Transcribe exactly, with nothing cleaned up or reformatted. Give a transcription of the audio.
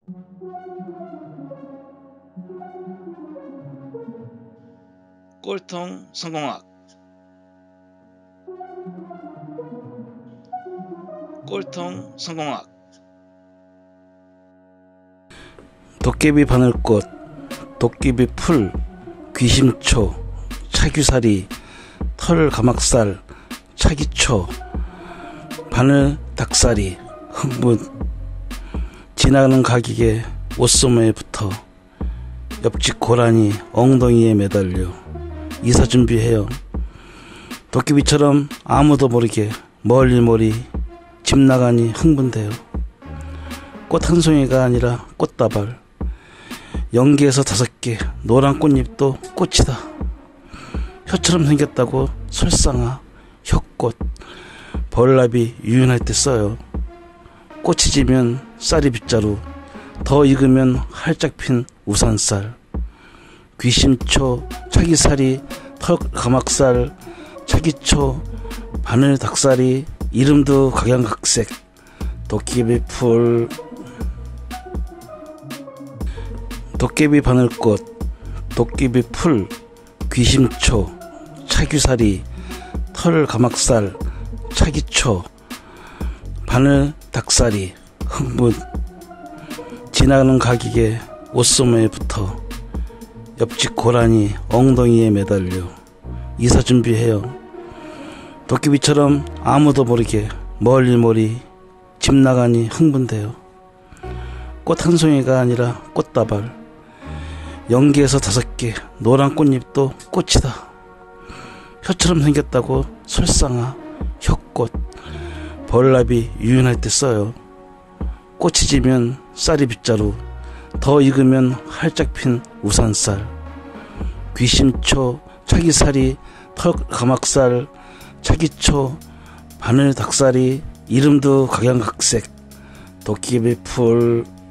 꼴통 성공학. 꼴통 성공학. 도깨비 바늘꽃, 도깨비 풀, 귀심초, 차귀살이, 털 가막살, 차기초, 바늘 닭살이, 흥분, 지나가는 가격에 옷소매에 붙어, 옆집 고라니 엉덩이에 매달려 이사 준비해요. 도깨비처럼 아무도 모르게 멀리 멀리 집 나가니 흥분돼요. 꽃 한 송이가 아니라 꽃다발, 연기에서 다섯 개, 노란 꽃잎도 꽃이다. 혀처럼 생겼다고 설상아, 혀꽃, 벌나비 유인할 때 써요. 꽃이 지면 쌀이 빗자루, 더 익으면 활짝 핀 우산쌀, 귀심초, 차기살이, 털 가막살, 차기초, 바늘 닭살이, 이름도 각양각색, 도깨비 풀, 도깨비 바늘꽃, 도깨비 풀, 귀심초, 차귀살이, 털 가막살, 차기초, 바늘 닭살이, 흥분, 지나가는 가격에 옷소매에 붙어, 옆집 고라니 엉덩이에 매달려 이사 준비해요. 도깨비처럼 아무도 모르게 멀리 멀리 집 나가니 흥분돼요. 꽃 한 송이가 아니라 꽃다발, 연기에서 다섯 개, 노란 꽃잎도 꽃이다. 혀처럼 생겼다고 설상아, 혀꽃, 벌나비 유인할 때 써요. 꽃이 지면 쌀이 빗자루, 더 익으면 활짝 핀 우산쌀, 귀심초, 차기살이, 털 가막살, 차기초, 바늘 닭살이, 이름도 각양각색, 도깨비 풀,